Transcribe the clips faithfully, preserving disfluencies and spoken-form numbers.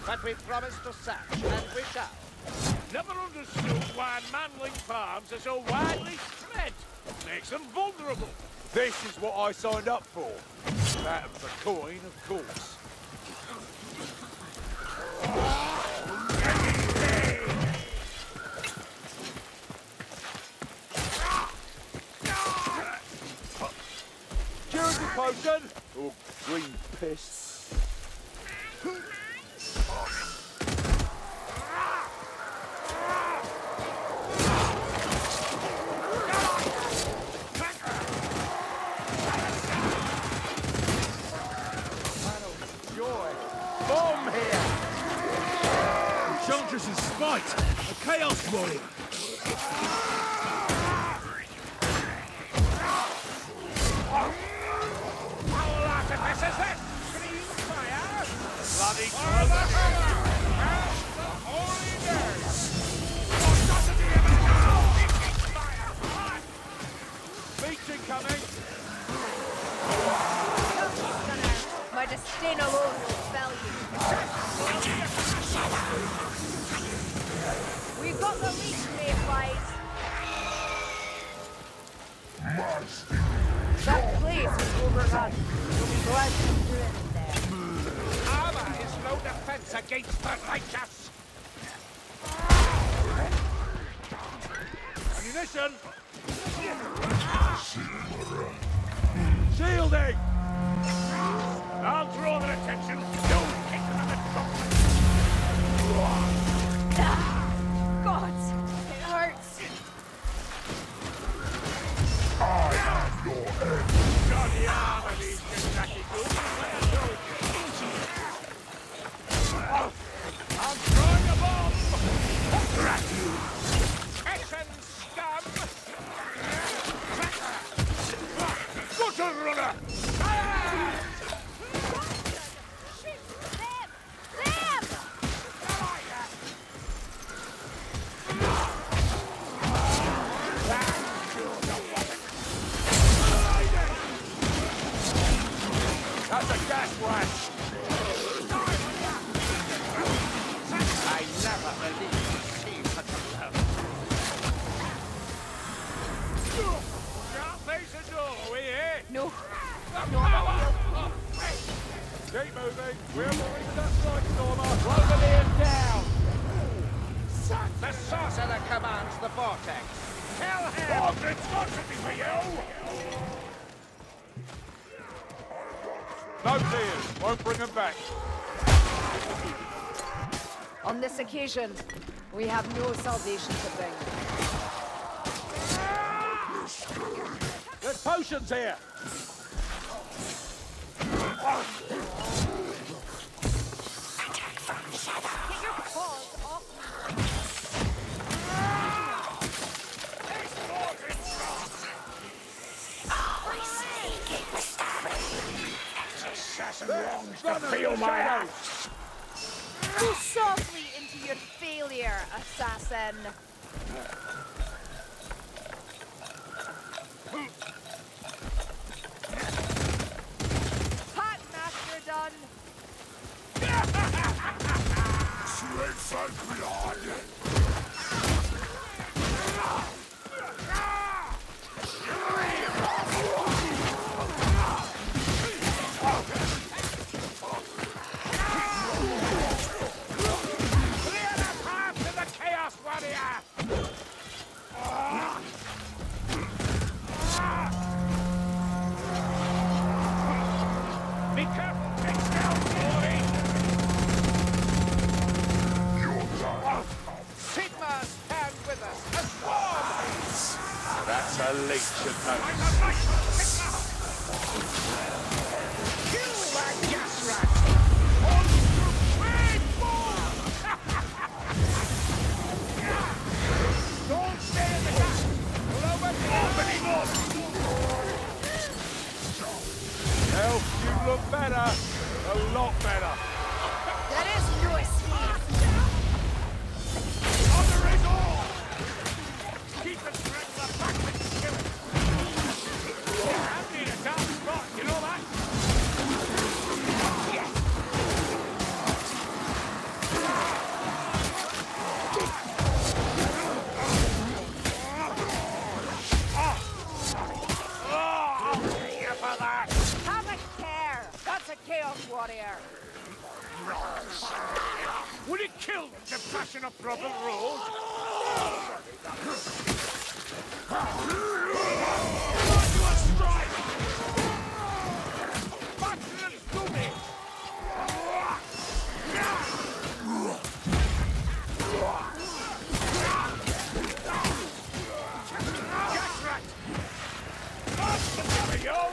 but we promised to search, and we shall. Never understood why Manling farms are so widely spread. Makes them vulnerable. This is what I signed up for. That and the coin, of course. Security potion! Or green piss. Enchantress's spite! A Chaos Warrior! Our artificers then! Scream fire! Bloody For the hammer! And the holy name! Audacity of the now! Fire! Beach incoming! My disdain alone will fell you. We've got the leash, Mayflies. That place is overrun. You'll be glad to do it there. Armor is no defense against the righteous! Ammunition! Shielding! I'll draw their attention. Don't kick them in the trunk. God, it hurts. I am your end. Johnny armor these Kentucky goods. Let us go. I'm throwing a bomb. Rat you. Hessian scum! Gutter runner. That's a gas flash! I never believed to see such a love. Can't face a door, are we here? No. No. Keep moving! We're moving that side, Stormer! Cloverdale down! The sorcerer commands the vortex. Tell him! Aldrin's got something for you! No tears! Won't bring them back! On this occasion, we have no salvation to bring. There's potions here! Get your paws off Assassin longs to feel my ass. Go softly into your failure, assassin. Pack master done. Strength and blood! Clear the path to the Chaos Warrior! Be careful! It's down, glory! Your time! Sigma, stand with us! A swarm! That's a leech of Find notes. the right! Sigma! You are gas rat! On to trade more! Don't stay in the gap! Lower opening up! Elf, you look better. A lot better. There is no escape. Honor is all! Keep the straggler back with skillet! I'm in a dark spot, you know that? killed to fashion a proper road. You a strike! Bachelors do me! That's right! There we go!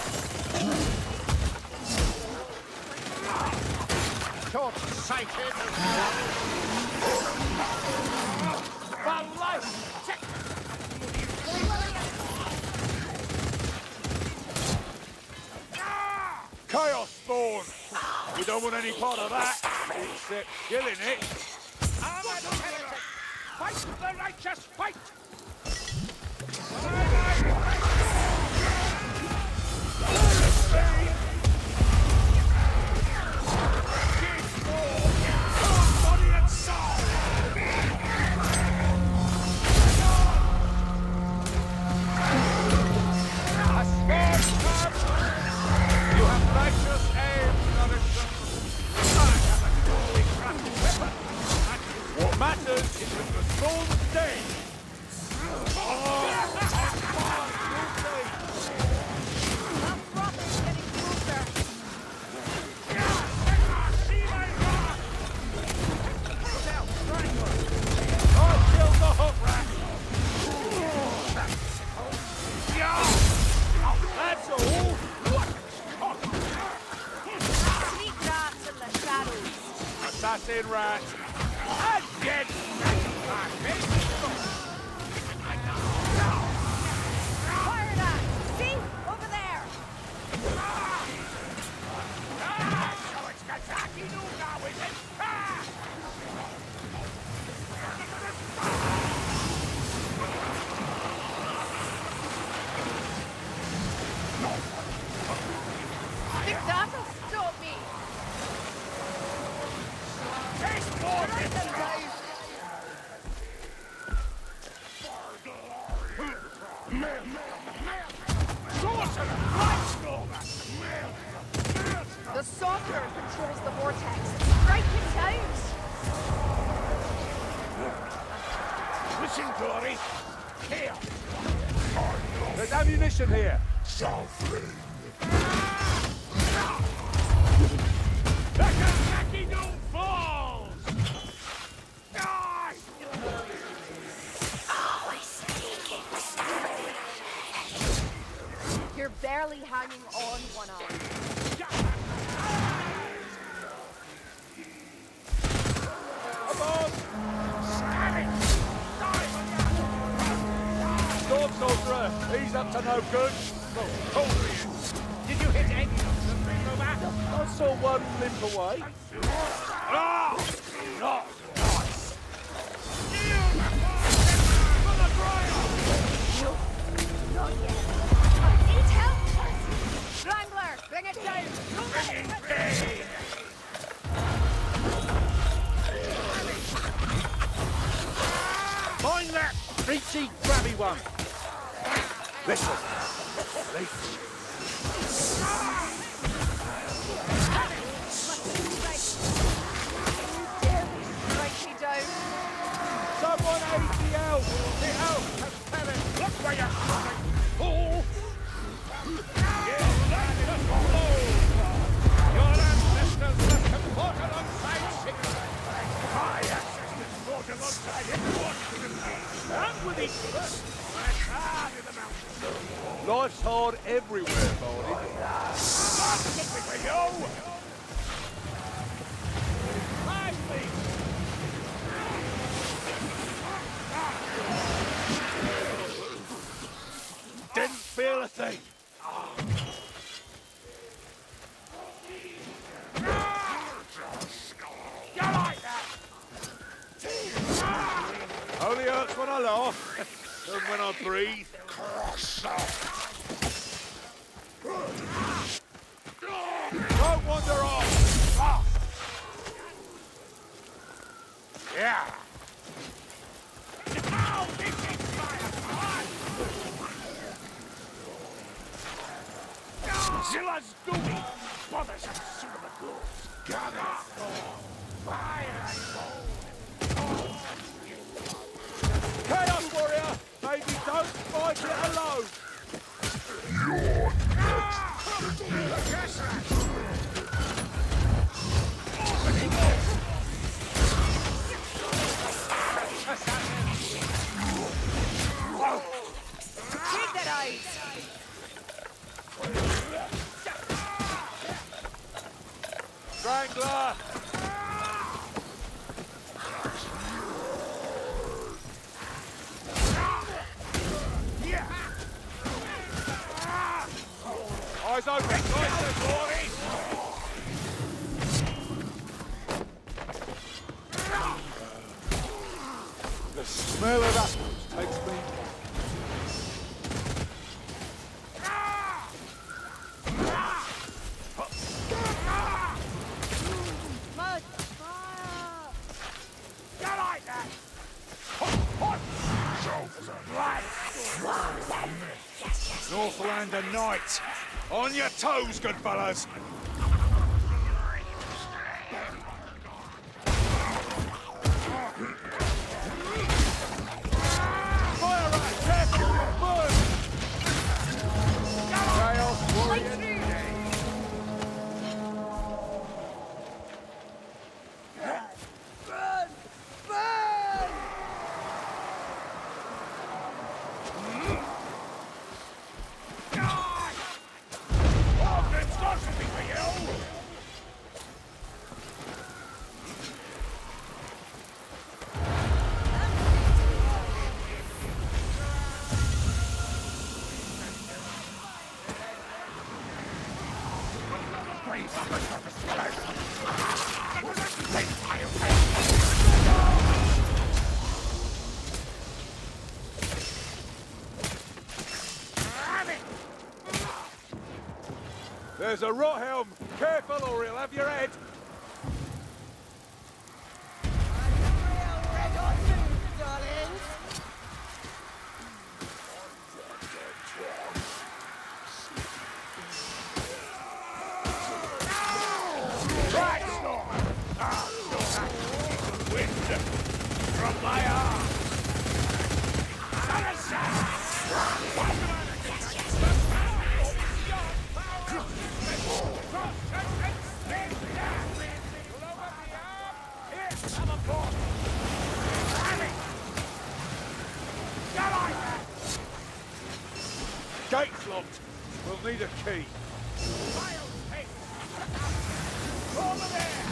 Short-sighted! For life! Check! Chaos Spawn! We don't want any part of that, except killing it. I'm a heretic! Fight the righteous fight! Body and soul! A sword comes! You have righteous aim, Norrington. I have a newly crafted weapon. What matters is that the storm's dead. Assassin rat! And dead! Fire that! See? Over there! Ah, so it's Kazaki new now, is it? Ah! Think that'll stop me! Taste more Right this then, time! guys! Sorcerer! Blightstormer! The sorcerer controls the vortex. Strike it out! Listen, Dory. Here! There's ammunition here. Suffering. The Kazaki Doom falls! Die! You're barely hanging on one arm. Come on! Stab Sword sorcerer, he's up to no good. Oh, hold it. Did you hit any of them, Ringover? I saw one limp away. Ah! Not nice! Yield! For the ground! Not yet. I need help! Wrangler, bring it down! In pain! Mind that reachy, grabby one. Listen. Listen. Strike me down. Someone aid the elf. The elf has perished. Look where you're shooting! Fool! Your ancestors left them fought alongside Sigmund. My ancestors fought alongside everyone. And with each other. It's hard in the mountains. Life's hard everywhere, Barney. Here we go! Lively! Didn't feel a thing. You like that? Only hurts when I laugh. And when I breathe. Don't wander off. Ah. Yeah. Ow, this is fire! Zilla's doing! Bothersome son of a goose! Gather! Fire and gold! Don't fight it alone! You're Take that ice! Strangler! Eyes open, nice, boys! The smell of apples takes me back. Mud! Fire! You like that? Northlander Knight! On your toes, good fellas! Fire rat, careful! Burn! Chaos warrior! Burn! Burn! It's got something for you! There's a Rothelm! Careful or he'll have your head! Red hot food, darlings! Right, Stormer! Ah, Stormer! Wind! From my arm! Gate's locked! We'll need a key. Over there!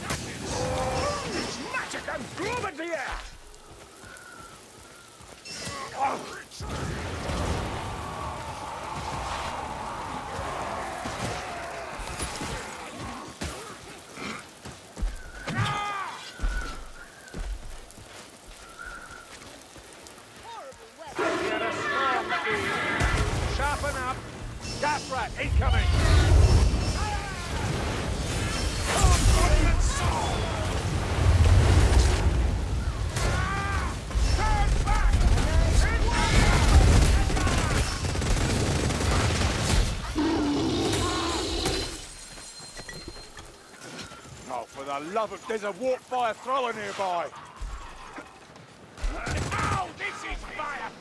Magic and gloom in the air! Get a storm, dude. Sharpen up! Gas rat incoming! Oh, for the love of... There's a warp fire thrower nearby! Ow! This is fire!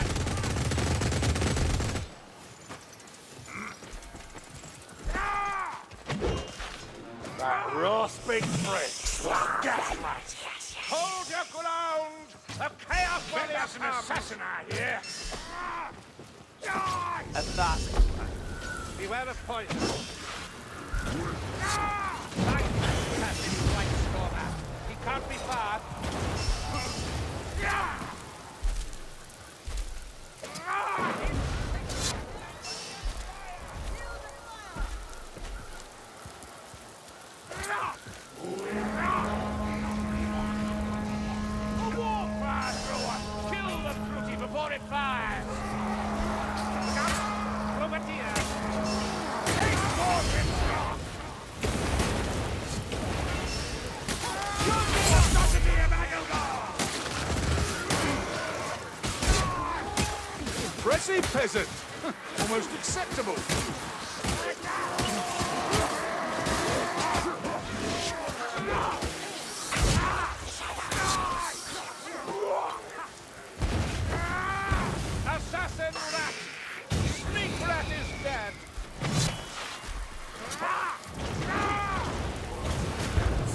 That rasping prick! Gas rat! Hold your ground! The chaos warriors an assassin out here! Die! A that. Beware of poison. Right, Captain White Stormer. He can't be far. A warfire thrower! Kill the fruity before it fires! Over here. Take more Grimstrock! You're the audacity of Aguilar! Pressy peasant! Almost acceptable! A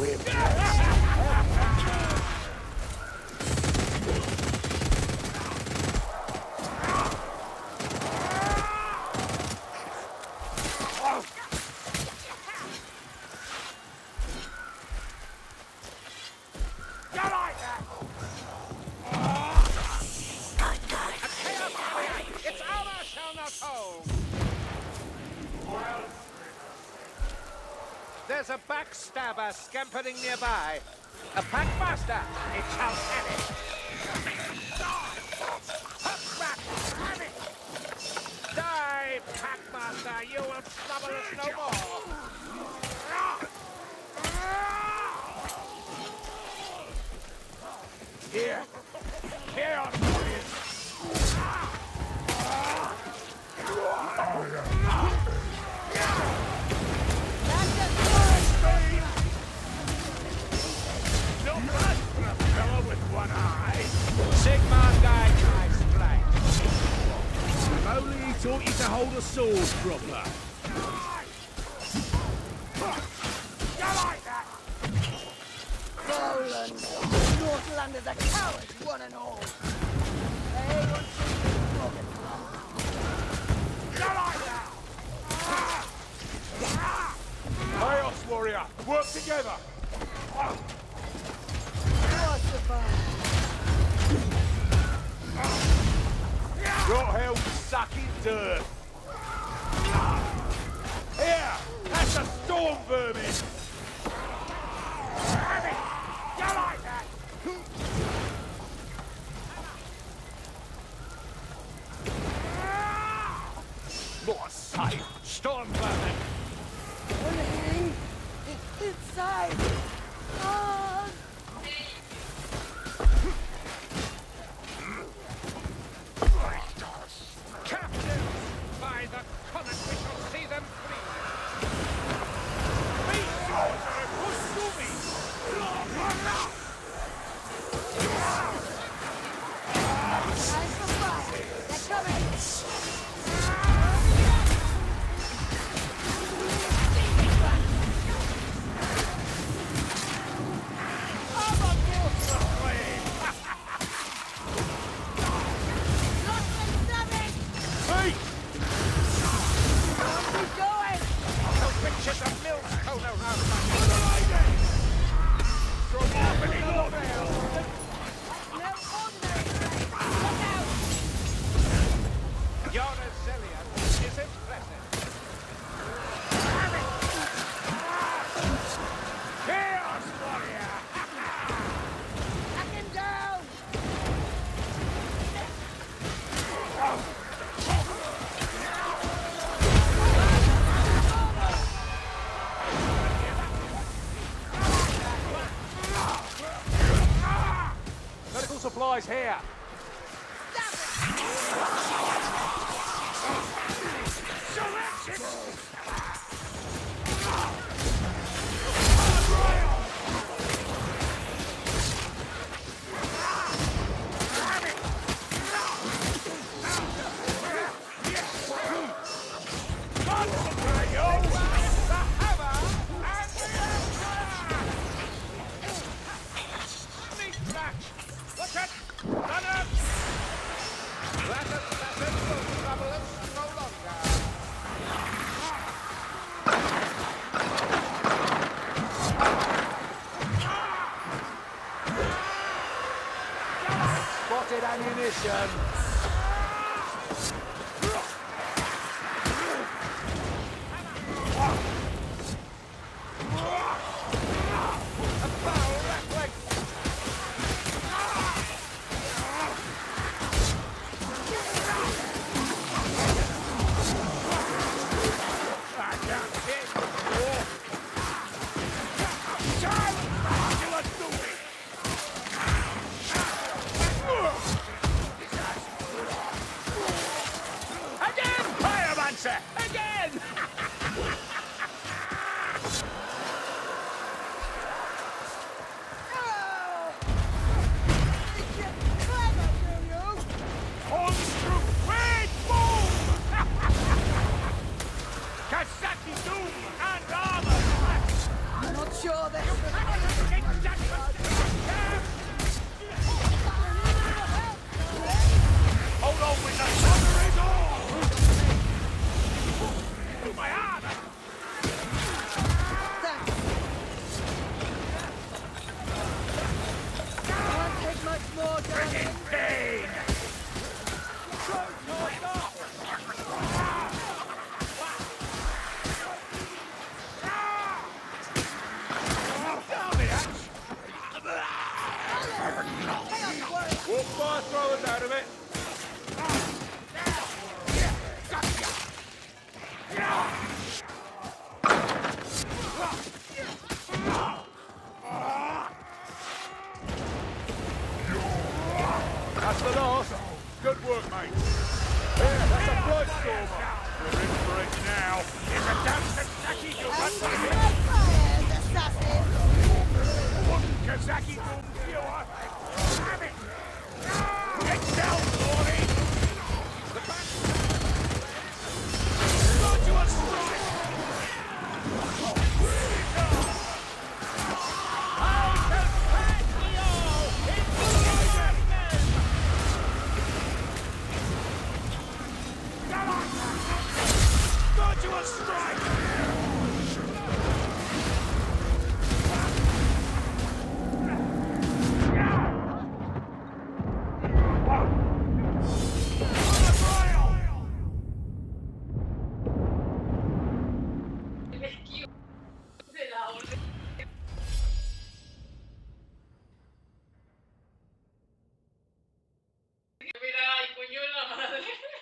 There's a backstabber scampering nearby. A packmaster. It shall have it. Have it. Die, packmaster. You will trouble us no more. Here. Here on Sigmar guy tries flank. If only he taught you to hold a sword proper. You like that? Roland! Northlanders are cowards, one and all. They want to see you broken. You like that? Chaos warrior, work together. You'll survive. Your hell sucking dirt. Here, that's a storm vermin. You like that? What a sight. Storm vermin. Running inside. Ah! Captive! By the comet we shall see them free. These swords are a push to me. Eyes for fire. They're coming. Your resilience is impressive. Chaos warrior! Knock him down. Medical supplies here. Look at runners! That assassin will trouble us no longer. Spotted ammunition. A foul reflex! That's the last. Good work, mate. Yeah, that's a blood stormer. We're in for it now. It's a damn Kazaki Doom! That's Out it! my fire, assassin! One Kazaki Doom viewer! Have it! Get down, Lordy! The back! Go to a strike! Out of Patio! Into the men! Come on! Go to a strike! Mira, el coño de la madre.